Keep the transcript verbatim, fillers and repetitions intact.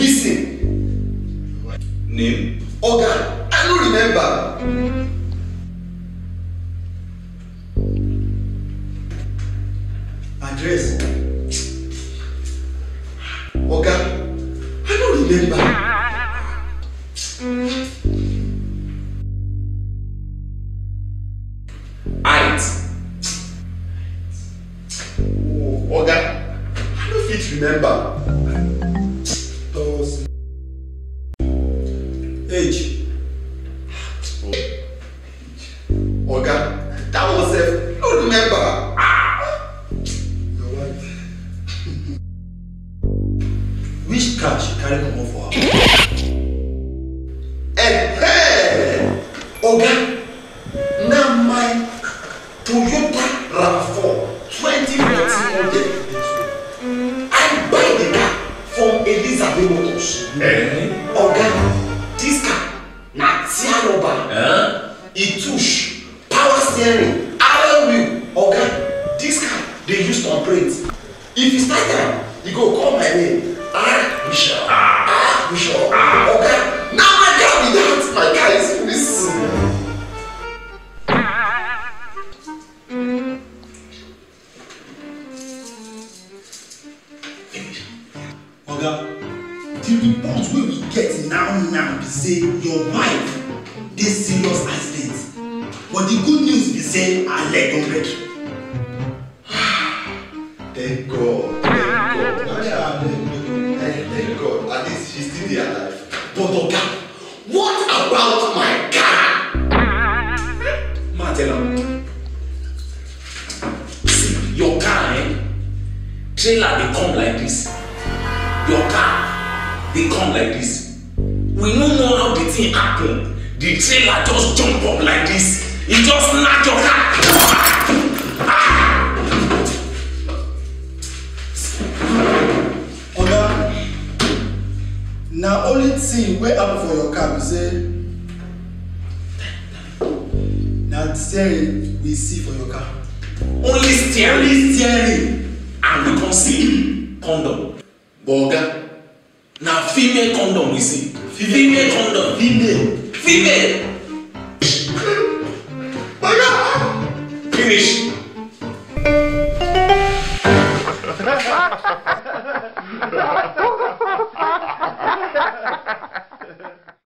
missing. Name? Oga, I don't remember. Address. Oga, I don't remember. Height. Oh, Oga, I don't fit remember. Those. Age. Oga, that was a. I don't remember. Ah. Your wife. Which car she carry come on for her? Eh, hey! Oga, now my Toyota RAV four twenty fourteen model. I buy the car from Elizabeth Motors. Eh? Oga, this car na Tiaroba. Huh? Itush, power steering, alloy wheel. Oga, this car they use to operate. If you start am, you go call my name. Ah, Bishop. Ah, Bishop. Ah, Oga, now my car be that. My car is missing. Oga, the report wey we get now now be say your wife dey serious accident, but the good news be say her leg don break. Thank God, thank God. Yeah, Thank, thank God, at least she's still there alive. But Oga, what about my car? Ma, tell am. See, your car, eh? Trailer dey come like this. Your car dey come like this. We no know how the thing happen. The trailer just jump up like this. It just knock your car. Ah! Oga, na only thing wey happen for your car be say na the steering we see for your car. Only steering. Only steering. And we come see condom. But Oga, na female condom we see. Female condom. Female. Female. Oga! Finish.